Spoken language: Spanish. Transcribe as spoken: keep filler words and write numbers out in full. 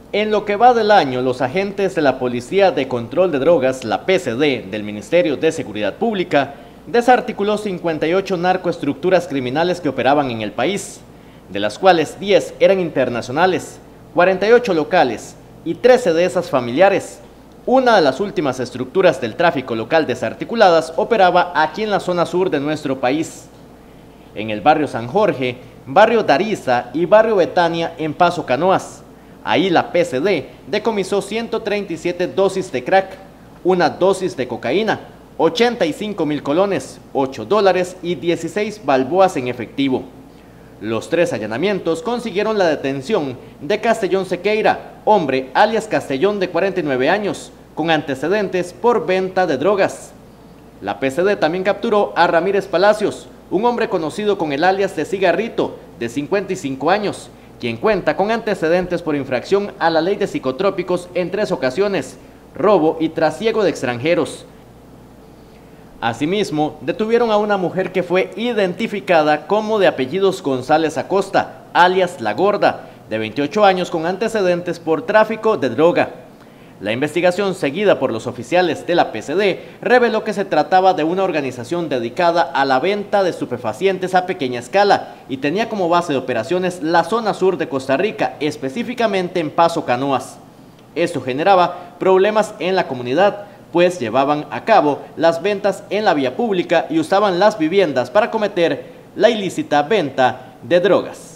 En lo que va del año, los agentes de la Policía de Control de Drogas, la P C D, del Ministerio de Seguridad Pública, desarticuló cincuenta y ocho narcoestructuras criminales que operaban en el país, de las cuales diez eran internacionales, cuarenta y ocho locales y trece de esas familiares. Una de las últimas estructuras del tráfico local desarticuladas operaba aquí en la zona sur de nuestro país, en el barrio San Jorge, barrio Dariza y barrio Betania en Paso Canoas. Ahí la P C D decomisó ciento treinta y siete dosis de crack, una dosis de cocaína, ochenta y cinco mil colones, ocho dólares y dieciséis balboas en efectivo. Los tres allanamientos consiguieron la detención de Castellón Sequeira, hombre alias Castellón de cuarenta y nueve años, con antecedentes por venta de drogas. La P C D también capturó a Ramírez Palacios, un hombre conocido con el alias de Cigarrito, de cincuenta y cinco años, quien cuenta con antecedentes por infracción a la ley de psicotrópicos en tres ocasiones, robo y trasiego de extranjeros. Asimismo, detuvieron a una mujer que fue identificada como de apellidos González Acosta, alias La Gorda, de veintiocho años con antecedentes por tráfico de droga. La investigación, seguida por los oficiales de la P C D, reveló que se trataba de una organización dedicada a la venta de estupefacientes a pequeña escala y tenía como base de operaciones la zona sur de Costa Rica, específicamente en Paso Canoas. Esto generaba problemas en la comunidad, pues llevaban a cabo las ventas en la vía pública y usaban las viviendas para cometer la ilícita venta de drogas.